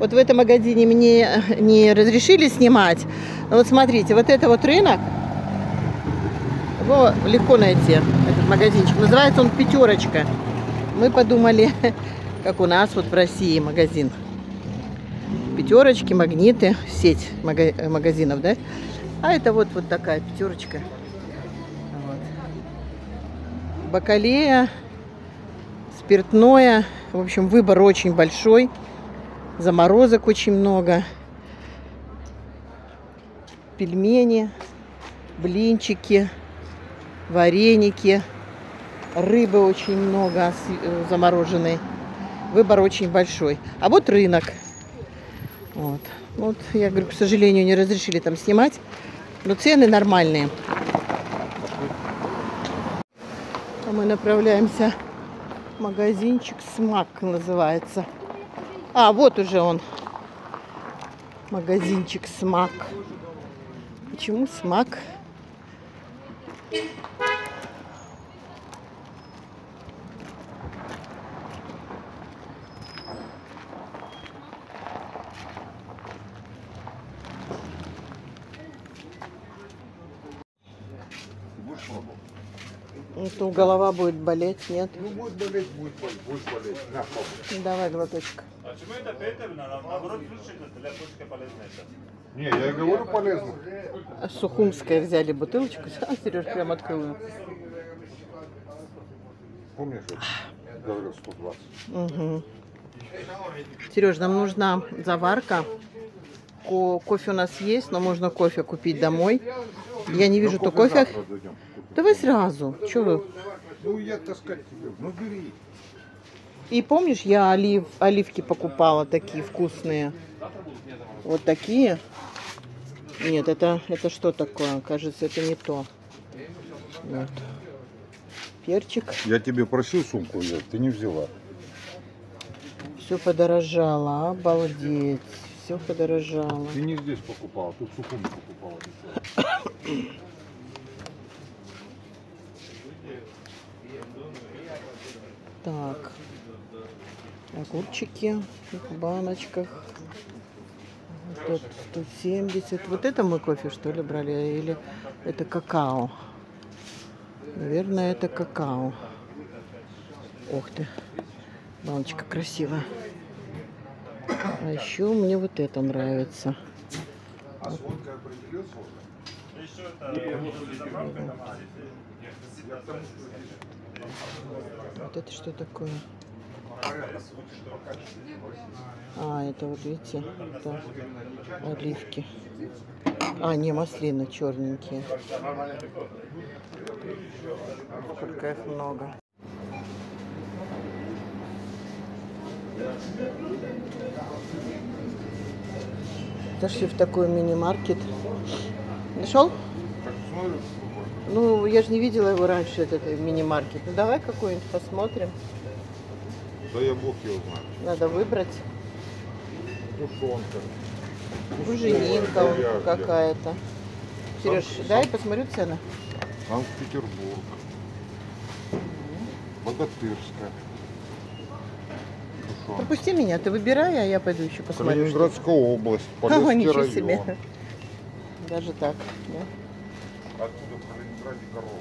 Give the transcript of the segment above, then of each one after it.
Вот в этом магазине мне не разрешили снимать. Но вот смотрите, вот это вот рынок. Его легко найти, этот магазинчик. Называется он «Пятерочка». Мы подумали, как у нас вот в России магазин. «Пятерочки», «Магниты», сеть магазинов, да? А это вот такая «Пятерочка». Вот. Бакалея, спиртное. В общем, выбор очень большой. Заморозок очень много. Пельмени, блинчики, вареники. Рыбы очень много замороженной. Выбор очень большой. А вот рынок. Вот. Вот, я говорю, к сожалению, не разрешили там снимать. Но цены нормальные. А мы направляемся в магазинчик «Смак» называется. А, вот уже он. Магазинчик «Смак». Почему «Смак»? Ну, то голова будет болеть, нет? Ну, будет болеть, будет болеть. На, давай глоточек. А почему это Петер? Наоборот, лучше для почки полезно это. не, я и говорю полезно. А Сухумская взяли бутылочку. Сереж прям открыл. Помнишь, я говорил 120? Угу. Сереж, нам нужна заварка. Кофе у нас есть, но можно кофе купить домой. Я не вижу, то кофе. Давай сразу. Че вы? Ну, я таскать тебе. Ну, бери. И помнишь, я оливки покупала такие вкусные. Вот такие. Нет, это что такое? Кажется, это не то. Вот. Перчик. Я тебе просил сумку взять, ты не взяла. Все подорожало. Обалдеть. Все подорожало. Ты не здесь покупала, тут Сухуми покупала. Так. Огурчики в баночках. Тут 170. Вот это мы кофе, что ли, брали? Или это какао? Наверное, это какао. Ух ты. Баночка красивая. А еще мне вот это нравится. Вот это что такое? А, это вот видите, это оливки. А, не, маслины черненькие. Сколько их много. Зашли в такой мини-маркет. Нашел? Ну, я же не видела его раньше, этот мини-маркет. Ну, давай какой-нибудь посмотрим. Да я бог его знаю. Надо выбрать. Тушенка. Буженинка какая-то. Сереж, дай посмотрю цены. Санкт-Петербург. Богатырская. Пропусти меня, ты выбирай, а я пойду еще посмотрю. Калининградская область, О, Полесский ничего район. себе. Даже так, да? Оттуда в Калининграде корова.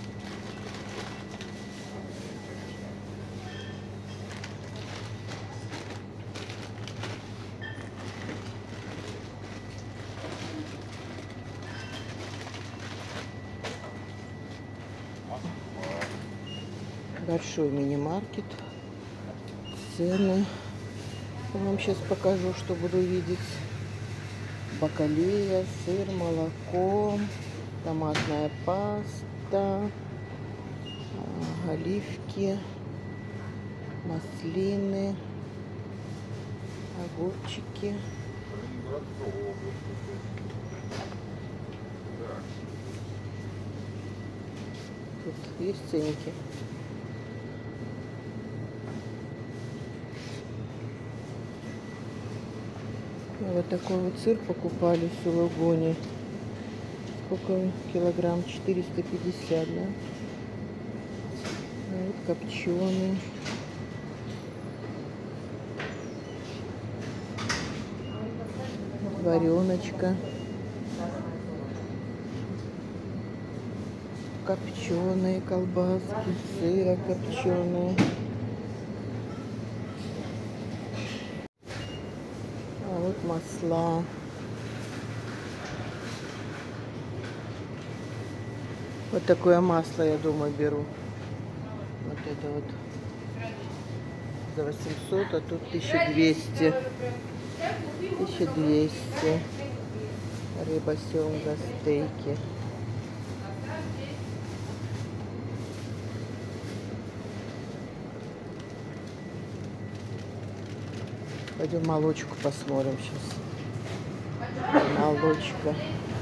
Большой мини-маркет. Цены. Я вам сейчас покажу, что буду видеть. Бакалея, сыр, молоко, томатная паста, оливки, маслины, огурчики. Тут есть ценники. Вот такой вот сыр покупали в Сулугуни. Сколько килограмм? 450, да? А вот копченый. Вареночка. Копченые колбаски, сыра копченые. А вот масла. Вот такое масло, я думаю, беру. Вот это вот за 800, а тут 1200. 1200. Рыба, семга, стейки. Пойдем молочку посмотрим сейчас. Молочка.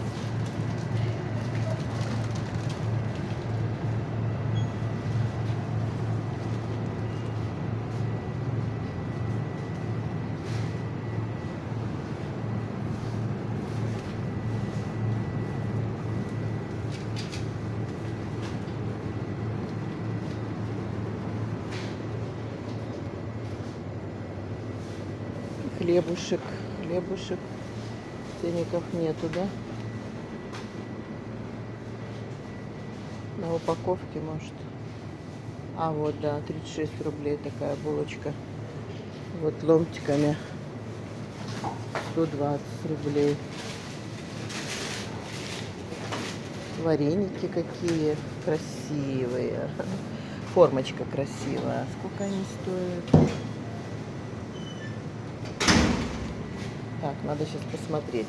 Хлебушек, хлебушек. Ценников нету, да? На упаковке, может. А вот, да, 36 рублей такая булочка. Вот ломтиками 120 рублей. Вареники какие красивые. Формочка красивая. Сколько они стоят? Так, надо сейчас посмотреть.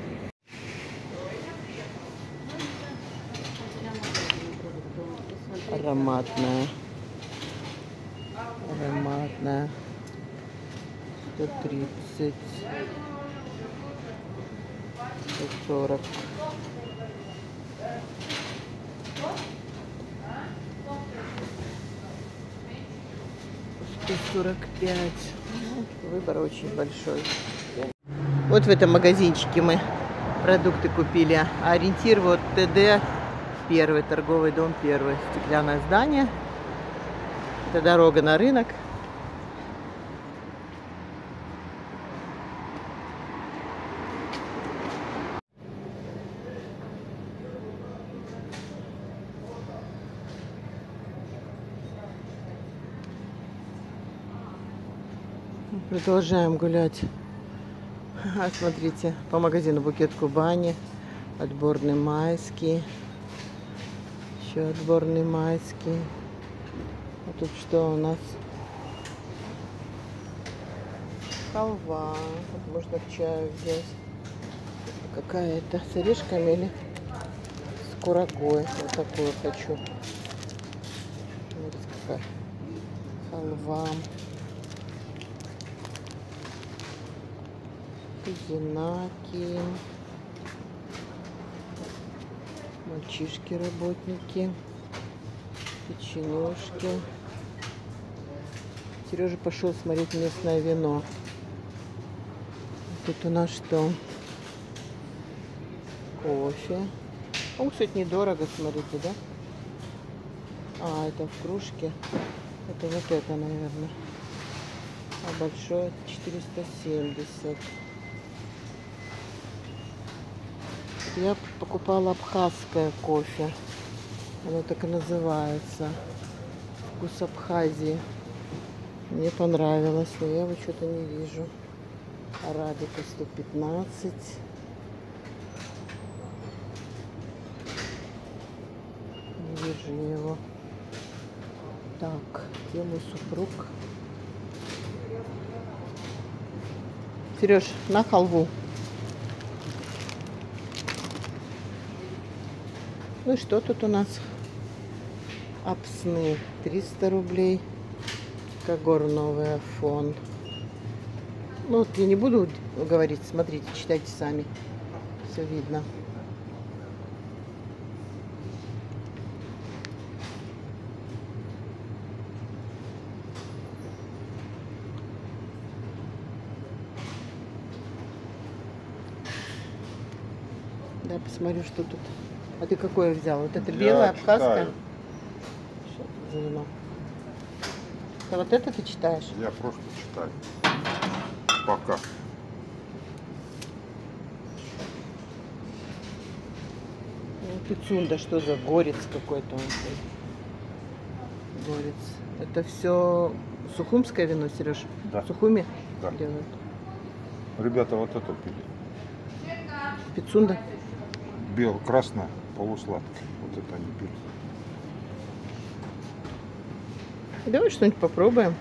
Ароматная. Ароматная. 130. 140. 145. Выбор очень большой. Вот в этом магазинчике мы продукты купили. Ориентир вот ТД 1, торговый дом 1. Стеклянное здание. Это дорога на рынок. Продолжаем гулять. Смотрите, по магазину Букет Кубани. Отборный майский. Еще отборный майский. А тут что у нас? Халва. Вот можно к чаю взять. Какая это? С орешками или с курагой? Вот такую хочу. Смотрите, какая халва. Зинаки, мальчишки, работники, печенюшки. Сережа пошел смотреть местное вино. Тут у нас что? Кофе. О, кстати, недорого, смотрите, да? А, это в кружке. Это вот это, наверное. А большое 470. Я покупала абхазское кофе. Оно так и называется. Вкус Абхазии. Мне понравилось, но я его что-то не вижу. Арабика 115. Не вижу его. Так, где мой супруг? Сереж, на халву. Ну и что тут у нас? Апсны 300 рублей. Когор новый Афон. Ну вот я не буду говорить, смотрите, читайте сами. Все видно. Да, посмотрю, что тут. А ты какое взял? Вот это белое, абхазское? Что это за вино? А вот это ты читаешь? Я просто читаю. Пока. Пицунда, что за горец какой-то он. Горец. Это все сухумское вино, Сереж? Да. Сухуми Да. делают. Ребята вот это пили. Пицунда. Красное, полусладкое. Вот это они пили. Давай что-нибудь попробуем.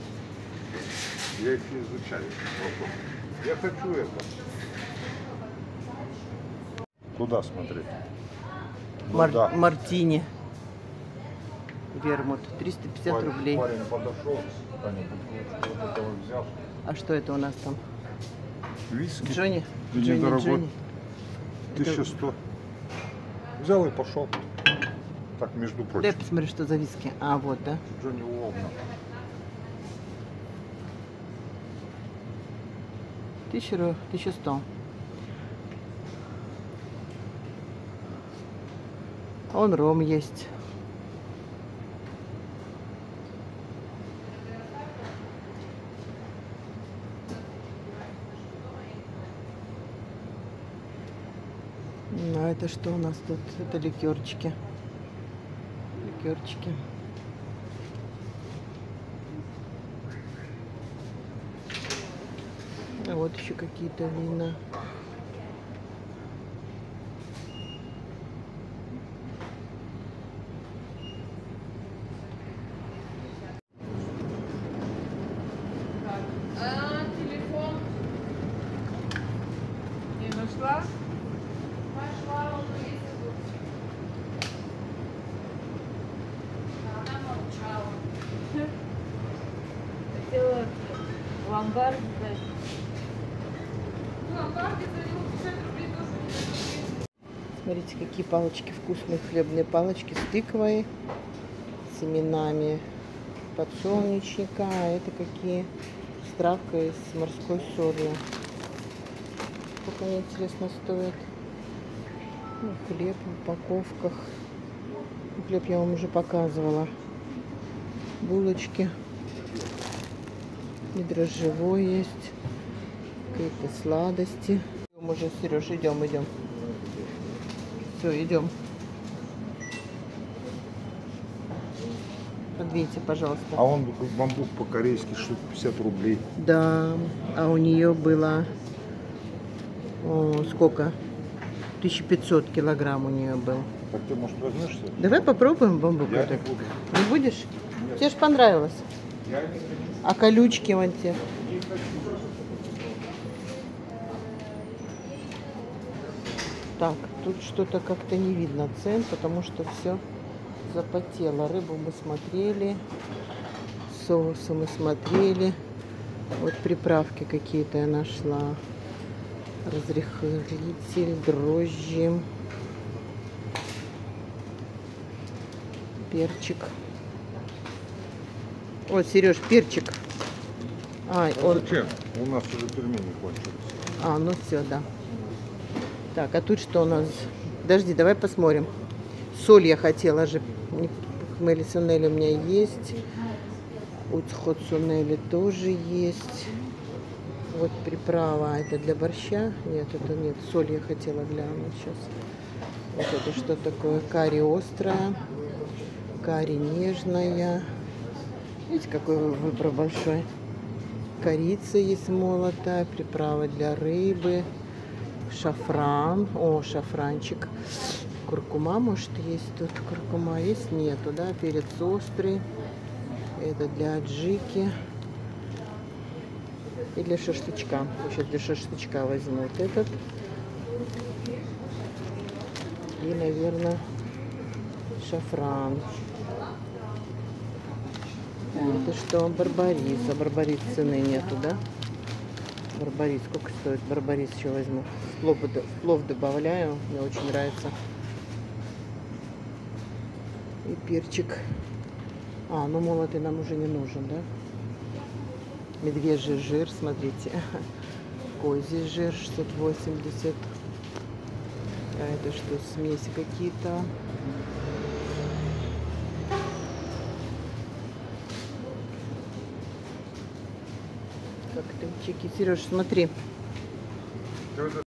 Я их изучаю. Я хочу это. Куда смотреть? Да. Мартини. Вермут. 350 рублей. Парень подошел, Таня бутылочку вот этого взял. А что это у нас там? Виски. Джонни? Да Джонни, недорогой. Джонни. 1100. Взял и пошел. Так, между Дай прочим. посмотри, что за виски. А, вот, да? Джонни Уолна. 1100. Он ром есть. А это что у нас тут? Это ликерчики. Ликерчики. А вот еще какие-то вина. Телефон не нашла? Нашла, он есть. Она молчала. Хотела в ломбард сдать. В ломбарде за него 50 рублей тоже не дадут. Смотрите, какие палочки вкусные, хлебные палочки с тыквой, семенами подсолнечника. А это какие? С травкой, с морской солью. Сколько мне интересно стоит. Ну, хлеб в упаковках. Хлеб я вам уже показывала. Булочки. И дрожжевой есть. Какие-то сладости. Мы уже, Сереж, идем. Все, идем. Подвиньте, пожалуйста. А он бамбук по-корейски штук 50 рублей. Да, а у нее было сколько? 1500 килограмм у нее был. Так ты, может, возьмешься? Давай попробуем бамбук. Я этот. не буду. Не будешь? Тебе же понравилось. Я не хочу. А колючки вон те. Так, тут что-то как-то не видно цен, потому что все запотело. Рыбу мы смотрели, соусы мы смотрели. Вот приправки какие-то я нашла. Разрыхлитель, дрожжи, перчик. Вот, Сереж, перчик. Зачем? У нас уже пельмени кончились. Ну все, да. Так, а тут что у нас? Подожди, давай посмотрим. Соль я хотела же. Хмели сунели у меня есть. Уцхот сунели тоже есть. Вот приправа. Это для борща? Нет, это нет. Соль я хотела глянуть сейчас. Вот это что такое? Карри острая. Карри нежная. Видите, какой выбор большой. Корица есть молотая. Приправа для рыбы. Шафран. О, шафранчик. Куркума, может, есть тут? Куркума есть? Нету, да? Перец острый. Это для аджики. И для шашлычка. Сейчас для шашлычка возьму вот этот. И, наверное, шафран. Это что? Барбарис. А барбарис цены нету, да? Барбарис. Сколько стоит? Барбарис еще возьму. В плов добавляю. Мне очень нравится. И перчик. Ну молотый нам уже не нужен, да? Медвежий жир, смотрите. Козий жир 680. А это что? Смеси какие-то. Коктейльчики. Сереж, смотри.